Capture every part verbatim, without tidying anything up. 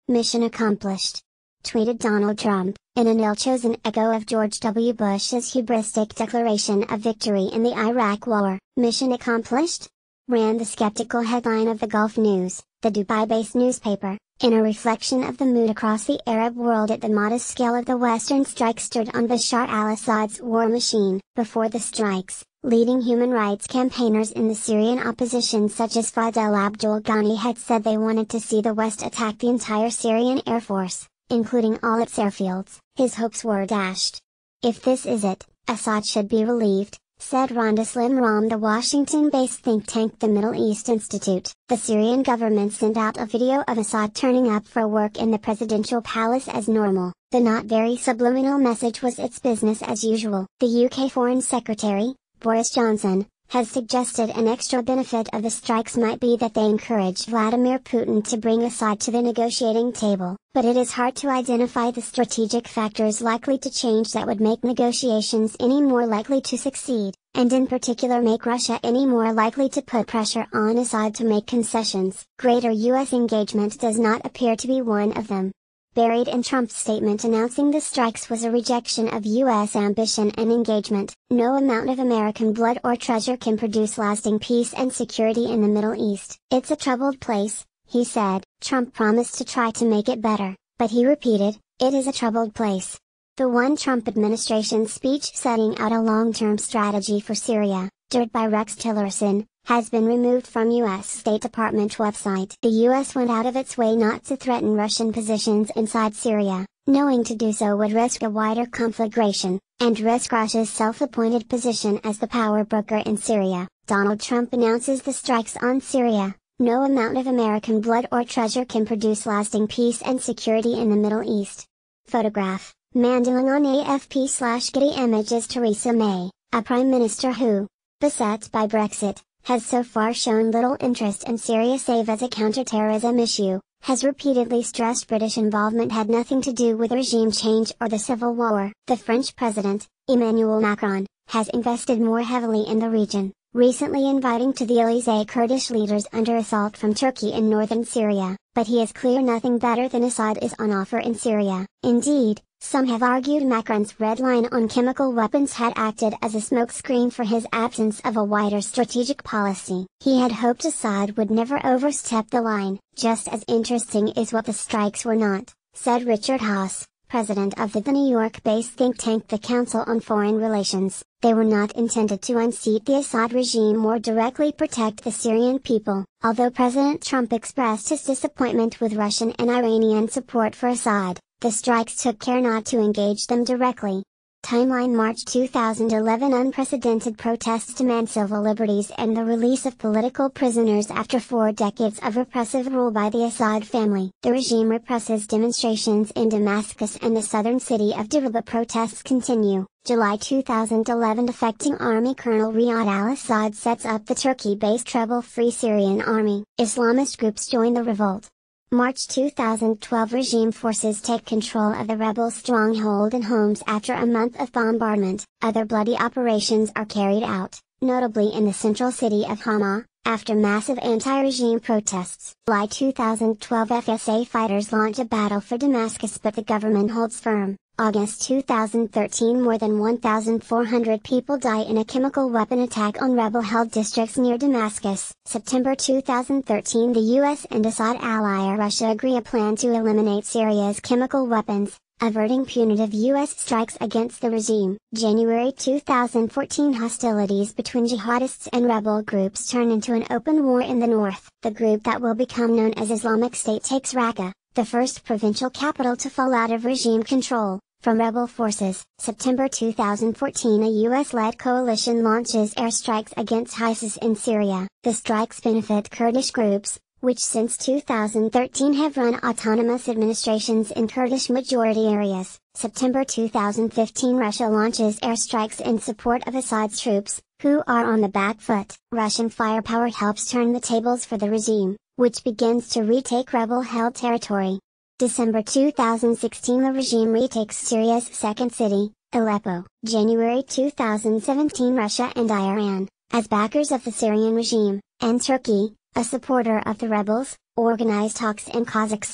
Mission accomplished. Tweeted Donald Trump, in an ill-chosen echo of George W. Bush's hubristic declaration of victory in the Iraq War. Mission accomplished? Ran the skeptical headline of the Gulf News, the Dubai-based newspaper, in a reflection of the mood across the Arab world at the modest scale of the Western strikes stirred on Bashar al-Assad's war machine. Before the strikes, leading human rights campaigners in the Syrian opposition such as Fadel Abdul-Ghani had said they wanted to see the West attack the entire Syrian Air Force, including all its airfields. His hopes were dashed. If this is it, Assad should be relieved, said Rhonda Slimram, the Washington-based think tank the Middle East Institute. The Syrian government sent out a video of Assad turning up for work in the presidential palace as normal. The not very subliminal message was it's business as usual. The U K Foreign Secretary, Boris Johnson, has suggested an extra benefit of the strikes might be that they encourage Vladimir Putin to bring Assad to the negotiating table, but it is hard to identify the strategic factors likely to change that would make negotiations any more likely to succeed, and in particular make Russia any more likely to put pressure on Assad to make concessions. Greater U S engagement does not appear to be one of them. Buried in Trump's statement announcing the strikes was a rejection of U S ambition and engagement. No amount of American blood or treasure can produce lasting peace and security in the Middle East. It's a troubled place, he said. Trump promised to try to make it better, but he repeated, it is a troubled place. The one Trump administration speech setting out a long-term strategy for Syria, delivered by Rex Tillerson, has been removed from U S State Department website. The U S went out of its way not to threaten Russian positions inside Syria, knowing to do so would risk a wider conflagration, and risk Russia's self-appointed position as the power broker in Syria. Donald Trump announces the strikes on Syria. No amount of American blood or treasure can produce lasting peace and security in the Middle East. Photograph, Mandela on A F P slash Getty Images. Theresa May, a prime minister who, beset by Brexit, has so far shown little interest in Syria save as a counter-terrorism issue, has repeatedly stressed British involvement had nothing to do with regime change or the civil war. The French president, Emmanuel Macron, has invested more heavily in the region, recently inviting to the Elysée Kurdish leaders under assault from Turkey in northern Syria, but he is clear nothing better than Assad is on offer in Syria. Indeed, some have argued Macron's red line on chemical weapons had acted as a smokescreen for his absence of a wider strategic policy. He had hoped Assad would never overstep the line. Just as interesting is what the strikes were not, said Richard Haass, president of the New York-based think tank the Council on Foreign Relations. They were not intended to unseat the Assad regime or directly protect the Syrian people. Although President Trump expressed his disappointment with Russian and Iranian support for Assad, the strikes took care not to engage them directly. Timeline March two thousand eleven Unprecedented protests demand civil liberties and the release of political prisoners after four decades of repressive rule by the Assad family. The regime represses demonstrations in Damascus and the southern city of Dirba. Protests continue. July two thousand eleven Defecting Army Colonel Riyad al-Assad sets up the Turkey-based Rebel Free Syrian Army. Islamist groups join the revolt. March two thousand twelve Regime forces take control of the rebel stronghold in Homs after a month of bombardment. Other bloody operations are carried out, notably in the central city of Hama, after massive anti-regime protests. July two thousand twelve F S A fighters launch a battle for Damascus but the government holds firm. August two thousand thirteen More than one thousand four hundred people die in a chemical weapon attack on rebel-held districts near Damascus. September two thousand thirteen The U S and Assad ally Russia agree a plan to eliminate Syria's chemical weapons, averting punitive U S strikes against the regime. January two thousand fourteen Hostilities between jihadists and rebel groups turn into an open war in the north. The group that will become known as Islamic State takes Raqqa, the first provincial capital to fall out of regime control, from rebel forces. September two thousand fourteen A U S-led coalition launches airstrikes against ISIS in Syria. The strikes benefit Kurdish groups, which since two thousand thirteen have run autonomous administrations in Kurdish-majority areas. September two thousand fifteen Russia launches airstrikes in support of Assad's troops, who are on the back foot. Russian firepower helps turn the tables for the regime, which begins to retake rebel-held territory. December two thousand sixteen The regime retakes Syria's second city, Aleppo. January two thousand seventeen Russia and Iran, as backers of the Syrian regime, and Turkey, a supporter of the rebels, organize talks in Kazakhstan,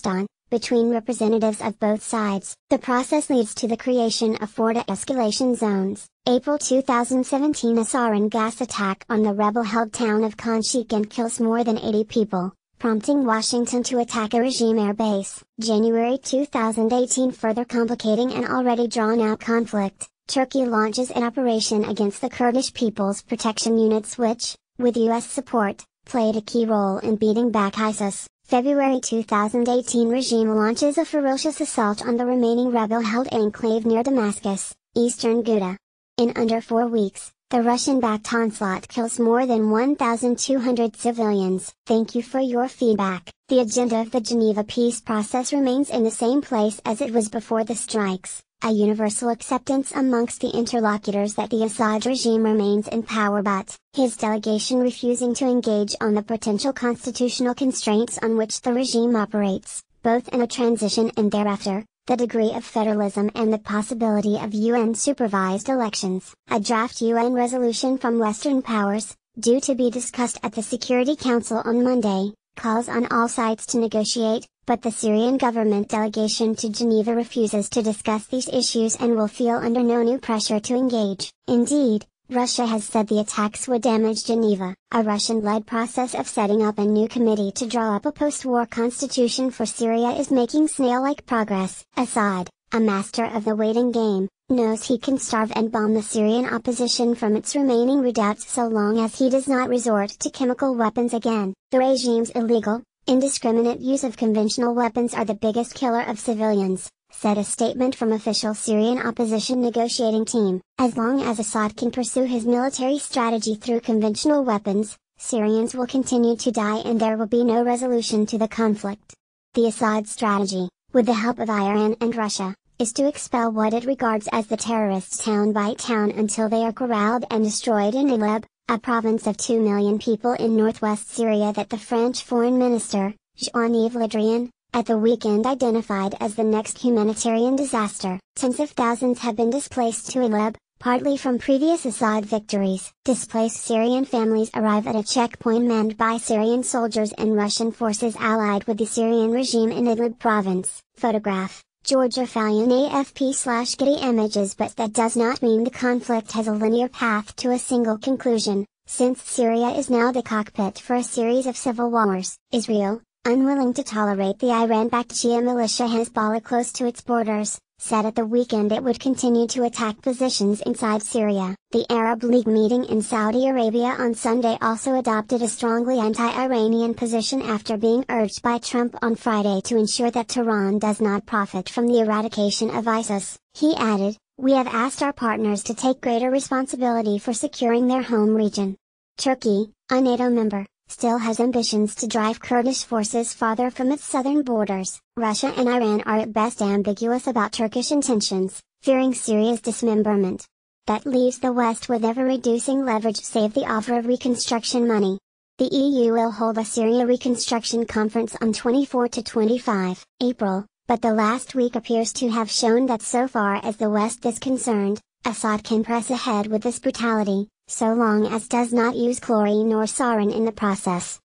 between representatives of both sides. The process leads to the creation of four de-escalation zones. April two thousand seventeen, a sarin gas attack on the rebel-held town of Khan Sheikh kills more than eighty people, prompting Washington to attack a regime air base. January two thousand eighteen, further complicating an already drawn-out conflict, Turkey launches an operation against the Kurdish People's Protection Units which, with U S support, played a key role in beating back ISIS. February two thousand eighteen, regime launches a ferocious assault on the remaining rebel-held enclave near Damascus, eastern Ghouta. In under four weeks, the Russian-backed onslaught kills more than one thousand two hundred civilians. Thank you for your feedback. The agenda of the Geneva peace process remains in the same place as it was before the strikes. A universal acceptance amongst the interlocutors that the Assad regime remains in power, but his delegation refusing to engage on the potential constitutional constraints on which the regime operates, both in a transition and thereafter, the degree of federalism and the possibility of U N-supervised elections. A draft U N resolution from Western powers, due to be discussed at the Security Council on Monday, calls on all sides to negotiate, but the Syrian government delegation to Geneva refuses to discuss these issues and will feel under no new pressure to engage. Indeed, Russia has said the attacks would damage Geneva. A Russian-led process of setting up a new committee to draw up a post-war constitution for Syria is making snail-like progress. Assad, a master of the waiting game, knows he can starve and bomb the Syrian opposition from its remaining redoubts so long as he does not resort to chemical weapons again. The regime's illegal, indiscriminate use of conventional weapons are the biggest killer of civilians, said a statement from official Syrian opposition negotiating team. As long as Assad can pursue his military strategy through conventional weapons, Syrians will continue to die and there will be no resolution to the conflict. The Assad strategy, with the help of Iran and Russia, is to expel what it regards as the terrorists town by town until they are corralled and destroyed in Idlib, a province of two million people in northwest Syria that the French Foreign Minister, Jean-Yves Le Drian, at the weekend identified as the next humanitarian disaster. Tens of thousands have been displaced to Idlib, partly from previous Assad victories. Displaced Syrian families arrive at a checkpoint manned by Syrian soldiers and Russian forces allied with the Syrian regime in Idlib province. Photograph, Georgia Fallion A F P slash Getty Images. But that does not mean the conflict has a linear path to a single conclusion, since Syria is now the cockpit for a series of civil wars. Israel, unwilling to tolerate the Iran-backed Shia militia Hezbollah close to its borders, said at the weekend it would continue to attack positions inside Syria. The Arab League meeting in Saudi Arabia on Sunday also adopted a strongly anti-Iranian position after being urged by Trump on Friday to ensure that Tehran does not profit from the eradication of ISIS. He added, "We have asked our partners to take greater responsibility for securing their home region." Turkey, a NATO member, still has ambitions to drive Kurdish forces farther from its southern borders. Russia and Iran are at best ambiguous about Turkish intentions, fearing Syria's dismemberment. That leaves the West with ever-reducing leverage save the offer of reconstruction money. The E U will hold a Syria reconstruction conference on twenty-four to twenty-five April, but the last week appears to have shown that so far as the West is concerned, Assad can press ahead with this brutality, so long as does not use chlorine or sarin in the process.